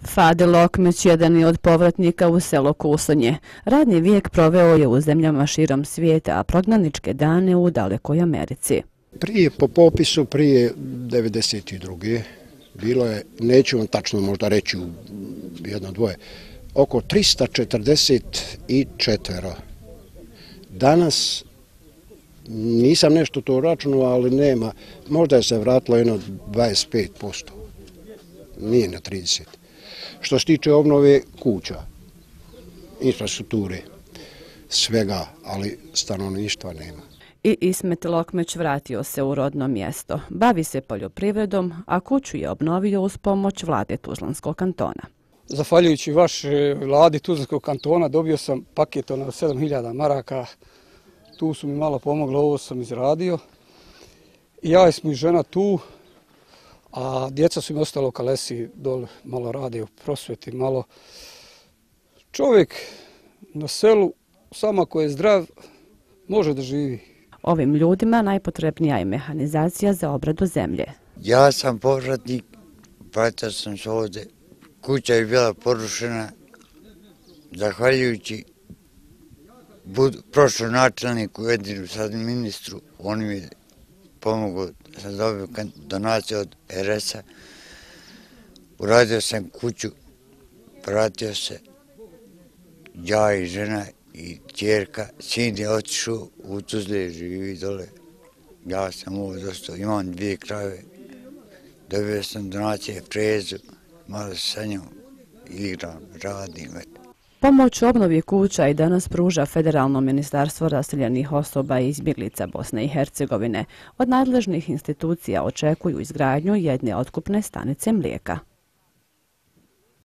Fade Lokmić jedan je od povratnika u selo Kusonje. Radni vijek proveo je u zemljama širom svijeta, a prognaničke dane u dalekoj Americi. Po popisu prije 92. bilo je, neću vam tačno možda reći u jedno dvoje, oko 344. Danas nisam nešto to računao, ali nema, možda je se vratilo jedno 25%, nije na 30%. Što se tiče obnove kuća, infrastrukture, svega, ali stanovništva nema. I Ismet Lokmić vratio se u rodno mjesto. Bavi se poljoprivredom, a kuću je obnovio uz pomoć vlade Tuzlanskog kantona. Zahvaljujući vašoj vladi Tuzlanskog kantona dobio sam paket od 7.000 maraka. Tu su mi malo pomoglo, ovo sam izradio. I ja sam i žena tu, a djeca su mi ostalo u Kalesi, dole malo rade u prosvjeti, malo. Čovjek na selu, samo ako je zdrav, može da živi. Ovim ljudima najpotrebnija je mehanizacija za obradu zemlje. Ja sam povratnik, vratio sam se ovdje. Kuća je bila porušena, zahvaljujući prošlom načelniku, jedinu sad ministru, on mi je pomogao da sam dobio donaciju od RS-a. Uradio sam kuću, vratio se, ja i žena i ćerka. Sin je otišao u Tuzle, živi dole. Ja sam ovo dostao, imam 2 krave, dobio sam donacije frezu, malo se sa njom igram, radim. Pomoć u obnovi kuća i danas pruža Federalno ministarstvo raseljenih osoba i izbjeglica Bosne i Hercegovine. Od nadležnih institucija očekuju izgradnju jedne otkupne stanice mlijeka.